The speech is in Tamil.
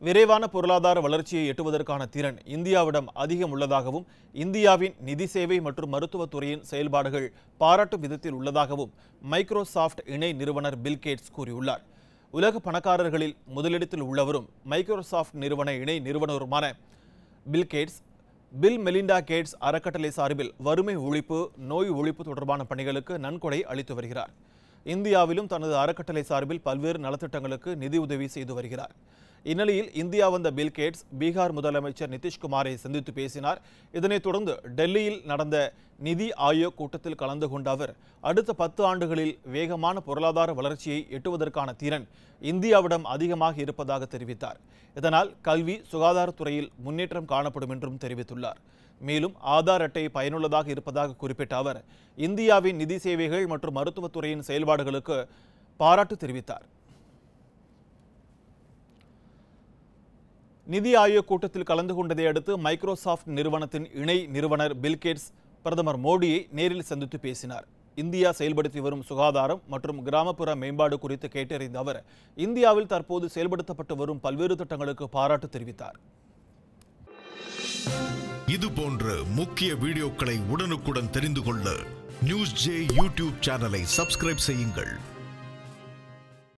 விரைவான பொருளாதார வளர்ச்சியை எட்டுவதற்கான திறன் இந்தியாவிடம் அதிகம் உள்ளதாகவும் இந்தியாவின் நிதி சேவை மற்றும் மருத்துவத் துறையின் செயல்பாடுகள் பாராட்டும் விதத்தில் உள்ளதாகவும் மைக்ரோசாஃப்ட் இணை நிறுவனர் பில் கேட்ஸ் கூறியுள்ளார். உலக பணக்காரர்களில் முதலிடத்தில் உள்ளவரும் மைக்ரோசாஃப்ட் நிறுவன இணை நிறுவனருமான Bill Gates Bill Melinda Gates அறக்கட்டளை சார்பில் வறுமை ஒழிப்பு, நோய் ஒழிப்பு தொடர்பான பணிகளுக்கு நன்கொடை அளித்து வருகிறார். இந்தியாவிலும் தனது அறக்கட்டளை சார்பில் பல்வேறு நலத்திட்டங்களுக்கு நிதியுதவி செய்து வருகிறார். இந்நிலையில் இந்தியா வந்த பில் கேட்ஸ் பீகார் முதலமைச்சர் நிதிஷ்குமாரை சந்தித்து பேசினார். இதனைத் தொடர்ந்து டெல்லியில் நடந்த நிதி ஆயோக் கூட்டத்தில் கலந்து கொண்ட அவர் அடுத்த 10 ஆண்டுகளில் வேகமான பொருளாதார வளர்ச்சியை எட்டுவதற்கான திறன் இந்தியாவிடம் அதிகமாக இருப்பதாக தெரிவித்தார். இதனால் கல்வி, சுகாதாரத்துறையில் முன்னேற்றம் காணப்படும் என்றும் தெரிவித்துள்ளார். மேலும் ஆதார் அட்டை பயனுள்ளதாக இருப்பதாக குறிப்பிட்ட அவர் இந்தியாவின் நிதி சேவைகள் மற்றும் மருத்துவத்துறையின் செயல்பாடுகளுக்கு பாராட்டு தெரிவித்தார். நிதி ஆயோக் கூட்டத்தில் கலந்து கொண்டதை அடுத்து மைக்ரோசாஃப்ட் நிறுவனத்தின் இணை நிறுவனர் பில் கேட்ஸ் பிரதமர் மோடியை நேரில் சந்தித்து பேசினார். இந்தியா செயல்படுத்தி வரும் சுகாதாரம் மற்றும் கிராமப்புற மேம்பாடு குறித்து கேட்டறிந்த அவர் இந்தியாவில் தற்போது செயல்படுத்தப்பட்டு வரும் பல்வேறு திட்டங்களுக்கு பாராட்டு தெரிவித்தார். இது போன்ற முக்கிய வீடியோக்களை உடனுக்குடன் தெரிந்து கொள்ள நியூஸ் ஜே யூடியூப் சேனலை சப்ஸ்கிரைப் செய்யுங்கள்.